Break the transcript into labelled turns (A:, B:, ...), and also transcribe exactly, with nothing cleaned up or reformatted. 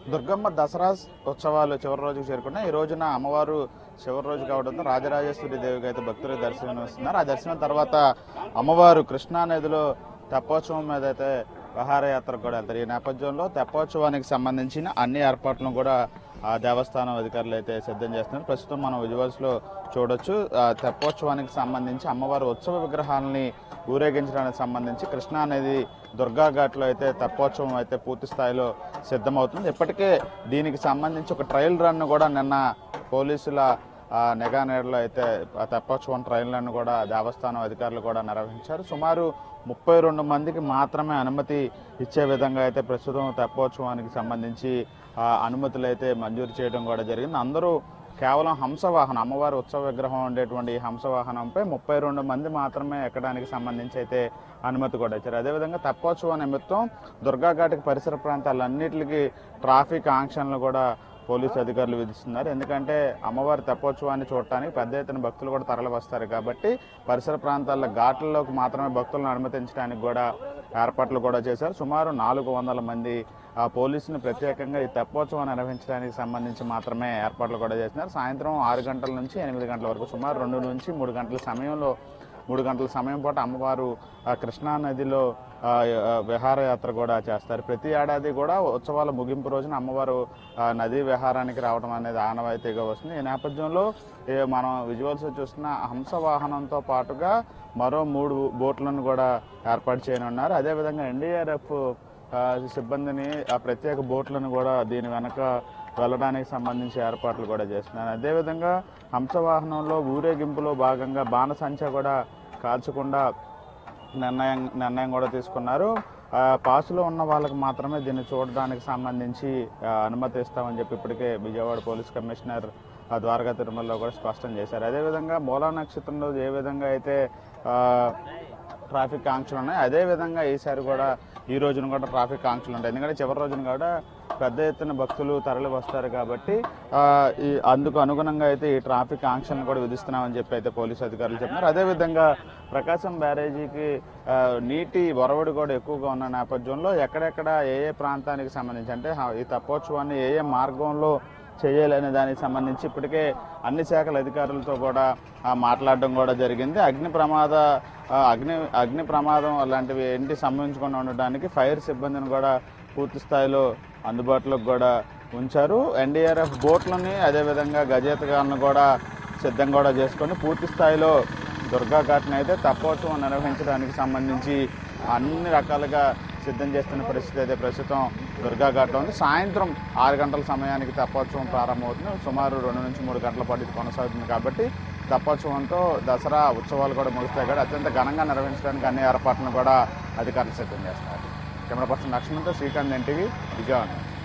A: దుర్గమ్మ దసరా ఉత్సవాలు చివరి రోజుకు చేరుకున్నాయి. ఈ రోజున అమ్మవారు చివరి రోజు కావడంతో రాజరాజేశ్వరి దేవికి అయితే భక్తులు దర్శనం ఇస్తున్నారు. ఆ దర్శనం తర్వాత అమ్మవారు కృష్ణా నదిలో తెప్పోత్సవం మీద అయితే విహారయాత్రకు కూడా వెళ్తారు. ఈ నేపథ్యంలో తెప్పోత్సవానికి సంబంధించిన అన్ని ఏర్పాట్లను కూడా ఆ దేవస్థానం అధికారులు అయితే సిద్ధం చేస్తున్నారు. ప్రస్తుతం మనం విజువల్స్ లో చూడొచ్చు. తెప్పోత్సవానికి సంబంధించి అమ్మవారి ఉత్సవ విగ్రహాలని ఊరేగించడానికి సంబంధించి కృష్ణా నది దుర్గా ఘాట్లో అయితే తెప్పోత్సవం అయితే పూర్తి స్థాయిలో సిద్ధమవుతుంది. ఇప్పటికే దీనికి సంబంధించి ఒక ట్రయల్ రన్ కూడా నిన్న పోలీసుల నిఘా నీడలో అయితే తెప్పోత్సవం ట్రయల్ రన్ కూడా దేవస్థానం అధికారులు కూడా నిర్వహించారు. సుమారు ముప్పై రెండు మందికి మాత్రమే అనుమతి ఇచ్చే విధంగా అయితే ప్రస్తుతం తెప్పోత్సవానికి సంబంధించి అనుమతులు అయితే మంజూరు చేయడం కూడా జరిగింది. అందరూ కేవలం హంసవాహనం అమ్మవారి ఉత్సవ విగ్రహం ఉండేటువంటి హంసవాహనంపై ముప్పై రెండు మంది మాత్రమే ఎక్కడానికి సంబంధించి అయితే అనుమతి కూడా ఇచ్చారు. అదేవిధంగా తెప్పోత్సవం నిమిత్తం దుర్గాఘాట్కి పరిసర ప్రాంతాలన్నింటికి ట్రాఫిక్ ఆంక్షలను కూడా పోలీసు అధికారులు విధిస్తున్నారు. ఎందుకంటే అమ్మవారి తెప్పోత్సవాన్ని చూడటానికి పెద్ద ఎత్తున భక్తులు కూడా తరలి వస్తారు కాబట్టి పరిసర ప్రాంతాల ఘాట్లలోకి మాత్రమే భక్తులను అనుమతించడానికి కూడా ఏర్పాట్లు కూడా చేశారు. సుమారు నాలుగు వందల మంది ఆ పోలీసులు ప్రత్యేకంగా ఈ తెప్పోత్సవం నిర్వహించడానికి సంబంధించి మాత్రమే ఏర్పాట్లు కూడా చేస్తున్నారు. సాయంత్రం ఆరు గంటల నుంచి ఎనిమిది గంటల వరకు సుమారు రెండు నుంచి మూడు గంటల సమయంలో మూడు గంటల సమయం పాటు అమ్మవారు కృష్ణా నదిలో విహారయాత్ర కూడా చేస్తారు. ప్రతి ఏడాది కూడా ఉత్సవాల ముగింపు రోజున అమ్మవారు నదీ విహారానికి రావడం అనేది ఆనవాయితీగా వస్తుంది. ఈ నేపథ్యంలో మనం విజువల్స్ చూస్తున్న హంస వాహనంతో పాటుగా మరో మూడు బోట్లను కూడా ఏర్పాటు చేయనున్నారు. అదేవిధంగా ఎన్డీఆర్ఎఫ్ సిబ్బందిని ఆ ప్రత్యేక బోట్లను కూడా దీని వెనక వెళ్ళడానికి సంబంధించి ఏర్పాట్లు కూడా చేస్తున్నారు. అదేవిధంగా హంసవాహనంలో ఊరేగింపులో భాగంగా బాణసంచ కూడా కాల్చకుండా నిర్ణయం నిర్ణయం కూడా తీసుకున్నారు. పాసులో ఉన్న వాళ్ళకి మాత్రమే దీన్ని చూడడానికి సంబంధించి అనుమతి ఇస్తామని చెప్పి ఇప్పటికే విజయవాడ పోలీస్ కమిషనర్ ద్వారకా తిరుమలలో కూడా స్పష్టం చేశారు. అదేవిధంగా మూలా నక్షత్రంలో ఏ విధంగా అయితే ట్రాఫిక్ ఆంక్షలు ఉన్నాయి అదేవిధంగా ఈసారి కూడా ఈ రోజున కూడా ట్రాఫిక్ ఆంక్షలు ఉంటాయి. ఎందుకంటే చివరి రోజున కూడా పెద్ద ఎత్తున భక్తులు తరలి వస్తారు కాబట్టి ఈ అందుకు అనుగుణంగా అయితే ఈ ట్రాఫిక్ ఆంక్షలను కూడా విధిస్తున్నామని చెప్పి అయితే పోలీసు అధికారులు చెప్తున్నారు. అదేవిధంగా ప్రకాశం బ్యారేజీకి నీటి వరవడి కూడా ఎక్కువగా ఉన్న నేపథ్యంలో ఎక్కడెక్కడ ఏ ఏ ప్రాంతానికి సంబంధించి అంటే ఈ తెప్పోత్సవాన్ని ఏ ఏ మార్గంలో చేయాలనే దానికి సంబంధించి ఇప్పటికే అన్ని శాఖల అధికారులతో కూడా మాట్లాడడం కూడా జరిగింది. అగ్ని ప్రమాద అగ్ని అగ్ని ప్రమాదం అలాంటివి ఏంటి సంభవించకుండా ఉండడానికి ఫైర్ సిబ్బందిని కూడా పూర్తి స్థాయిలో అందుబాటులోకి కూడా ఉంచారు. ఎన్డీఆర్ఎఫ్ బోట్లని అదేవిధంగా గజేతగాలను కూడా సిద్ధం కూడా చేసుకొని పూర్తి స్థాయిలో దుర్గా ఘాట్ని అయితే తెప్పోత్సవం నిర్వహించడానికి సంబంధించి అన్ని రకాలుగా సిద్ధం చేస్తున్న పరిస్థితి అయితే ప్రస్తుతం దుర్గా ఘాట్లో ఉంది. సాయంత్రం ఆరు గంటల సమయానికి తెప్పోత్సవం ప్రారంభమవుతుంది. సుమారు రెండు నుంచి మూడు గంటల పాటు ఇది కొనసాగుతుంది కాబట్టి తెప్పోత్సవంతో దసరా ఉత్సవాలు కూడా ముగుస్తాయి కాబట్టి అత్యంత ఘనంగా నిర్వహించడానికి అన్ని ఏర్పాట్లను కూడా అధికారులు సిద్ధం చేస్తారు. కెమెరా పర్సన్ లక్ష్మణ్తో శ్రీకాంత్ ఎన్టీవీ విజయవాడ.